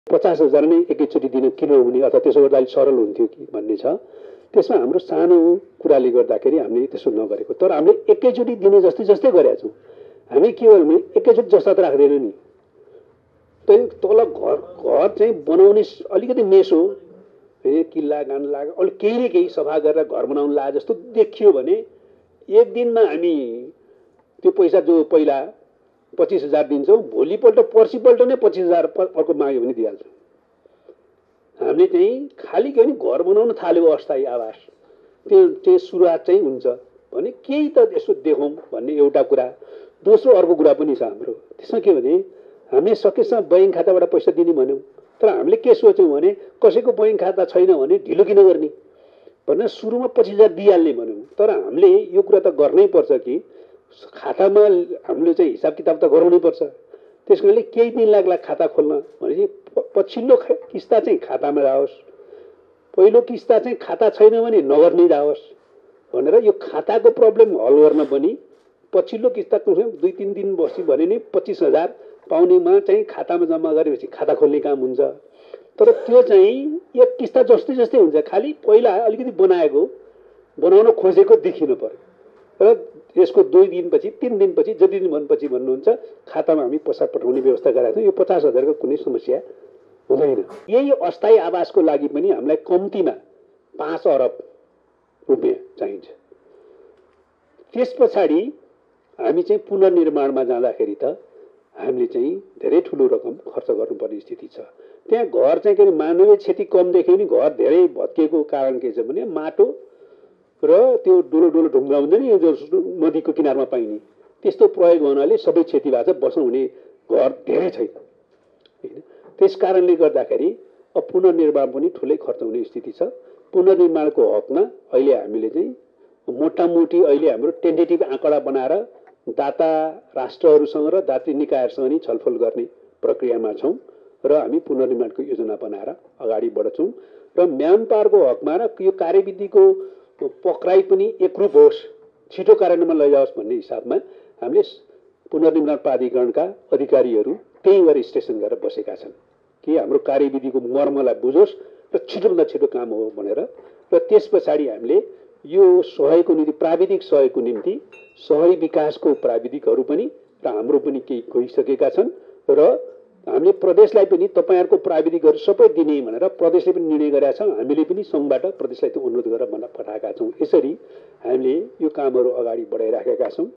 50,000 नै एकैचोटि दिन किन हुने अथवा त्यसो गर्दा सरल हुन्थ्यो कि भन्ने छ। त्यसमा हाम्रो सानो कुराले गर्दाखेरि हामीले त्यसो नगरेको, तर हामीले एकैचोटि दिने जस्तै जस्तै गरेका छौँ। हामी के गर्यौँ भने एकैचोटि जस्ता त राख्दैन नि, त्यही तल घर चाहिँ बनाउने अलिकति मेसो किल्ला गान लाग्यो अलिक केही न केही सफा गरेर घर बनाउनु लागे जस्तो देखियो भने एक दिनमा हामी त्यो पैसा जो पहिला 25,000 दिन्छौँ भोलिपल्ट पर्सिपल्ट नै 25,000 अर्को माग्यो भने दिइहाल्छौँ। हामीले चाहिँ खालि के भने घर बनाउन थाल्यो अस्थायी आवास, त्यो चाहिँ सुरुवात चाहिँ हुन्छ भने केही त यसो देखौँ भन्ने एउटा कुरा। दोस्रो अर्को कुरा पनि छ हाम्रो, त्यसमा के भने हामीले सकेसम्म बैङ्क खाताबाट पैसा दिने भन्यौँ, तर हामीले के सोच्यौँ भने कसैको बैङ्क खाता छैन भने ढिलो किन गर्ने भनेर सुरुमा 25,000 दिइहाल्ने भन्यौँ। तर हामीले यो कुरा त गर्नै पर्छ कि खातामा हामीले चाहिँ हिसाब किताब त गराउनै पर्छ। त्यस कारणले केही दिन लाग्ला खाता खोल्न भनेपछि पछिल्लो किस्ता चाहिँ खातामा जाओस्, पहिलो किस्ता चाहिँ खाता छैन भने नगद नै जाओस् भनेर यो खाताको प्रब्लम हल गर्न पनि पछिल्लो किस्ता 2-3 दिन बसी भने नि 25,000 पाउनेमा चाहिँ खातामा जम्मा गरेपछि खाता खोल्ने काम हुन्छ। तर त्यो चाहिँ एक किस्ता जस्तै जस्तै हुन्छ, खालि पहिला अलिकति बनाउन खोजेको देखिनु पर्यो र यसको 2 दिनपछि 3 दिनपछि जति दिन भनेपछि भन्नुहुन्छ खातामा हामी पैसा पठाउने व्यवस्था गराएको छौँ। यो 50,000 को कुनै समस्या हुँदैन। यही अस्थायी आवासको लागि पनि हामीलाई कम्तीमा 5 अरब रुपियाँ चाहिन्छ। त्यस पछाडि हामी चाहिँ पुनर्निर्माणमा जाँदाखेरि त हामीले चाहिँ धेरै ठुलो रकम खर्च गर्नुपर्ने स्थिति छ। त्यहाँ घर चाहिँ के मानवीय क्षति कम देख्यो भने घर धेरै भत्किएको कारण के छ भने माटो र त्यो डोलो डोलो ढुङ्गा हुन्छ नि, जो नदीको किनारमा पाइने त्यस्तो प्रयोग हुनाले सबै क्षति भएको छ, बस्नु हुने घर धेरै छैन हैन। त्यस कारणले गर्दाखेरि अब पुनर्निर्माण पनि ठुलै खर्च हुने स्थिति छ। पुनर्निर्माणको हकमा अहिले हामीले चाहिँ मोटामोटी अहिले हाम्रो टेन्टेटिभ आँकडा बनाएर दाता राष्ट्रहरूसँग र दात्री निकायहरूसँग नि छलफल गर्ने प्रक्रियामा छौँ र हामी पुनर्निर्माणको योजना बनाएर अगाडि बढ्छौँ र म्यान पावरको हकमा र यो कार्यविधिको पक्राइ पनि एकरूप होस्, छिटो कार्यान्वयनमा लैजाओस् भन्ने हिसाबमा हामीले पुनर्निर्माण प्राधिकरणका अधिकारीहरू त्यही गरी स्टेसन गरेर बसेका छन् कि हाम्रो कार्यविधिको मर्मलाई बुझोस् र छिटोभन्दा छिटो काम हो भनेर। र त्यस पछाडि हामीले यो सहयोगको निम्ति प्राविधिक सहयोगको निम्ति शहरी विकासको प्राविधिकहरू पनि र हाम्रो पनि केही गइसकेका छन् र हामीले प्रदेशलाई पनि तपाईहरुको प्राविधिकहरू सबै दिने भनेर प्रदेशले पनि निर्णय गरेका छन्। हामीले पनि संघबाट प्रदेशलाई त्यो अनुरोध गरेर भन्न पठाएका छौँ। यसरी हामीले यो कामहरू अगाडि बढाइराखेका छौँ।